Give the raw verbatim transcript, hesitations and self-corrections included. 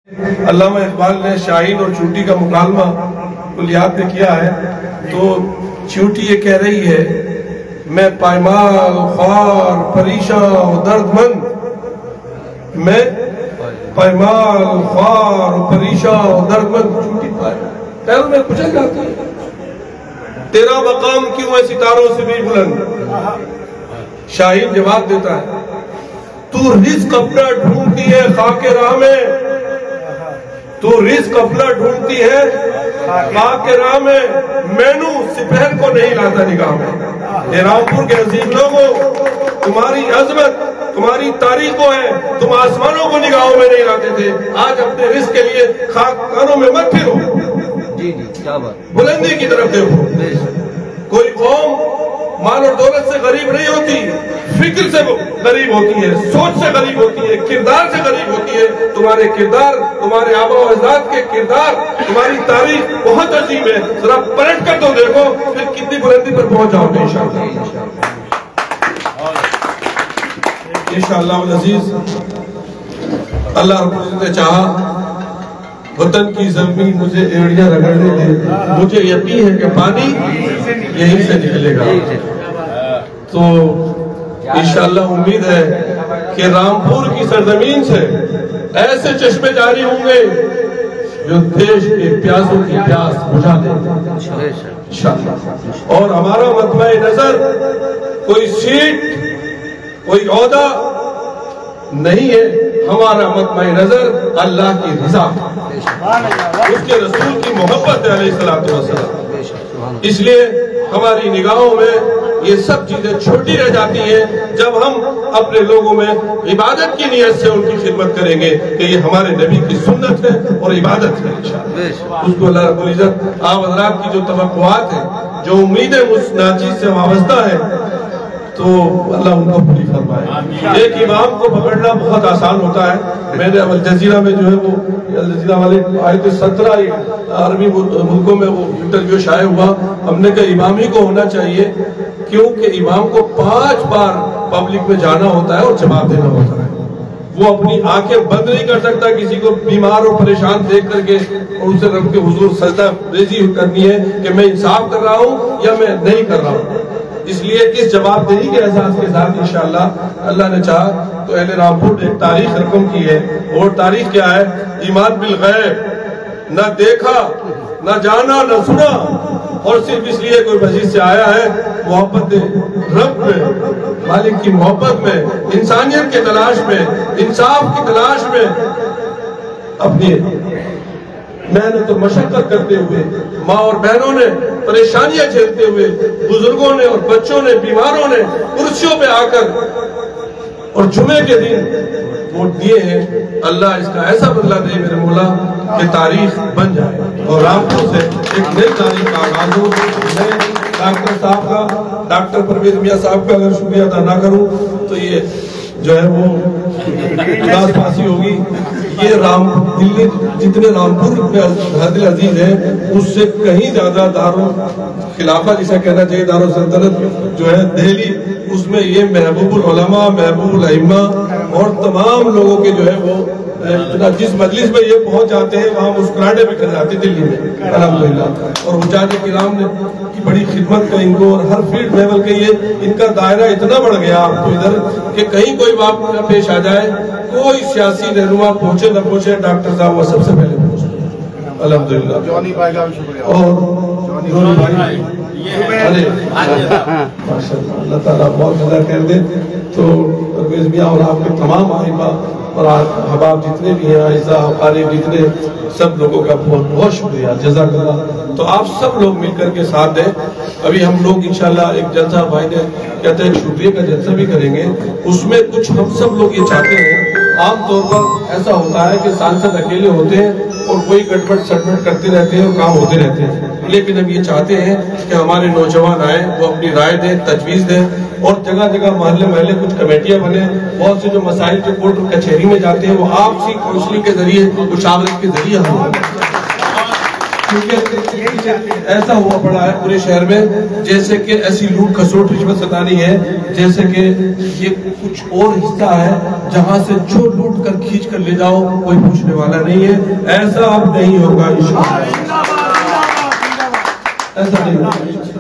علامہ اقبال نے شاہین اور چونٹی کا مکالمہ کلیات نے کیا ہے، تو چونٹی یہ کہہ رہی ہے میں پائمال خوار پریشان و درد مند، میں پائمال خوار و پریشان و درد مند، چونٹی پائے پیروں میں کچل جاتی ہے، تیرا مقام کیوں ہے ستاروں سے بھی بلند؟ شاہین جواب دیتا ہے تو رزق اپنا ڈھونڈتی ہے خاک راہ میں، تو رزق اپنا ڈھونڈتی ہے خاک راہ میں، مینو سپہر کو نہیں لاتا نگاہ میں۔ اے رامپور کے عزیز لوگوں، تمہاری عظمت تمہاری تاریخ کو ہے، تم آسمانوں کو نگاہوں میں نہیں لاتے تھے، آج اپنے رزق کے لیے خاکانوں میں مت پھرو، بلندی کی طرف دیکھو۔ کوئی قوم مال اور دولت سے غریب نہیں ہوتی، فکر سے غریب ہوتی ہے، سوچ سے غریب ہوتی ہے، کردار سے غریب ہوتی ہے۔ تمہارے کردار، تمہارے آبا و اجداد کے کردار، تمہاری تاریخ بہت عظیم ہے، ذرا پلٹ کر تو دیکھو، پھر کتنی بلندی پر پہنچ جاؤ گے انشاءاللہ۔ انشاءاللہ العزیز اللہ رب العزت نے چاہا وطن کی زمین مجھے ایڑیاں رگڑنے دے، مجھے یقین ہے کہ پانی یہیں سے نکلے گا۔ تو انشاءاللہ امید ہے کہ رامپور کی سرزمین سے ایسے چشمے جاری ہوں گے جو دیش کے پیاسوں کی پیاس بجھا دیں انشاءاللہ۔ اور ہمارا مطمع نظر کوئی سیٹ، کوئی عہدہ نہیں ہے، ہمارا مطمع نظر اللہ کی رضا، اس کے رسول کی محبت ہے علیہ السلام۔ اس لیے ہماری نگاہوں میں یہ سب چیزیں چھوٹی رہ جاتی ہیں جب ہم اپنے لوگوں میں عبادت کی نیت سے ان کی خدمت کریں گے کہ یہ ہمارے نبی کی سنت ہے اور عبادت ہے انشاءاللہ۔ اس کو اللہ رب العزت آپ حضرات کی جو توقعات ہیں، جو امیدیں اس ناچیز سے وابستہ ہیں، تو اللہ ان کو پوری فرمائے۔ ایک امام کو پکڑنا بہت آسان ہوتا ہے۔ میں نے الجزیرہ میں جو ہے وہ الجزیرہ والے آئے تھے، سترہ عربی ملکوں میں وہ انٹرویو شائع ہوا، ہم نے کہا امام ہی کو ہونا چاہیے، کیونکہ امام کو پانچ بار پبلک میں جانا ہوتا ہے اور جواب دینا ہوتا ہے۔ وہ اپنی آنکھیں بند نہیں کر سکتا کسی کو بیمار اور پریشان دیکھ کر کے اور اسے رب کے حضور سجدہ ریزی کرنی ہے کہ میں انصاف کر رہا ہوں یا میں نہیں کر رہا ہوں۔ اس لیے اس جواب دہی کے احساس کے ساتھ انشاءاللہ اللہ نے چاہا تو اہل رامپور نے ایک تاریخ رقم کی ہے، اور تاریخ کیا ہے؟ ایمان بالغیب، نہ دیکھا نہ جانا نہ سنا، اور صرف اس لیے کوئی مسجد سے آیا ہے محبت رب میں، مالک کی محبت میں، انسانیت کے تلاش میں، انصاف کی تلاش میں، اپنی محنت اور مشقت کرتے ہوئے، ماں اور بہنوں نے پریشانیاں جھیلتے ہوئے، بزرگوں نے اور بچوں نے، بیماروں نے کرسیوں پہ آ کر اور جمعے کے دن ووٹ دیے ہیں۔ اللہ اس کا ایسا بدلہ دے میرے مولا کہ تاریخ بن جائے اور رامپور سے ایک نئی تاریخ کا آغاز ہو۔ میں ڈاکٹر صاحب کا، ڈاکٹر پرویز میاں صاحب کا اگر شکریہ ادا نہ کروں تو یہ جو ہے وہ اداس پاسی ہوگی۔ یہ رام دلی جتنے رامپور میں حاضر عزیز ہیں اس سے کہیں زیادہ دارو خلافہ جسے کہنا چاہیے، دارو سلطنت جو ہے دہلی، اس میں یہ محبوب العلماء، محبوب الائمہ اور تمام لوگوں کے جو ہے وہ جس مجلس میں یہ پہنچ جاتے ہیں وہاں مسکراہٹیں بکھر جاتی دلی میں الحمدللہ۔ اور حجاج کرام نے کی بڑی خدمت کا ان کو، اور ہر فیلڈ میں بلکہ یہ ان کا دائرہ اتنا بڑھ گیا آپ کو ادھر کہ کہیں کوئی واقعہ پیش آ جائے، کوئی سیاسی رہنما پہنچے نہ پہنچے، ڈاکٹر صاحب وہ سب سے پہلے پہنچے الحمدللہ۔ جوانی بھائی کا شکریہ، اور جوانی بھائی ماشاءاللہ اللہ تعالیٰ بہت زیادہ کر دے۔ تو پرویز میاں اور آپ کے تمام آئمہ اور احباب جتنے بھی ہیں، اعزاء اقارب جتنے، سب لوگوں کا بہت بہت شکریہ، جزاک اللہ۔ تو آپ سب لوگ مل کر کے ساتھ دیں۔ ابھی ہم لوگ انشاءاللہ ایک جلسہ بھائی نے کہتے ہیں شکریہ کا جلسہ بھی کریں گے، اس میں کچھ ہم سب لوگ یہ چاہتے ہیں، عام طور پر ایسا ہوتا ہے کہ سانسد اکیلے ہوتے ہیں اور کوئی گڑبڑ سڑبڑ کرتے رہتے ہیں اور کام ہوتے رہتے ہیں، لیکن ہم یہ چاہتے ہیں کہ ہمارے نوجوان آئیں، وہ اپنی رائے دیں، تجویز دیں، اور جگہ جگہ محلے محلے کچھ کمیٹیاں بنے، بہت سے جو مسائل جو کورٹ اور کچہری میں جاتے ہیں وہ آپسی کونسلنگ کے ذریعے، مشاورت کے ذریعے ہم کیونکہ ایسا ہوا پڑا ہے پورے شہر میں جیسے کہ ایسی لوٹ کھسوٹ رشوت ستانی ہے جیسے کہ یہ کچھ اور حصہ ہے جہاں سے جو لوٹ کر کھینچ کر لے جاؤ کوئی پوچھنے والا نہیں ہے. ایسا اب نہیں ہوگا انشاءاللہ. ایسا نہیں ہوگا.